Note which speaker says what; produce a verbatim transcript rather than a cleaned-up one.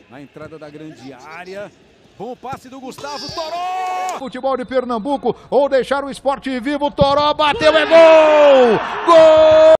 Speaker 1: na entrada da grande área. Bom passe do Gustavo, Toró!
Speaker 2: Futebol de Pernambuco, ou deixar o esporte vivo, Toró bateu, é gol! Gol!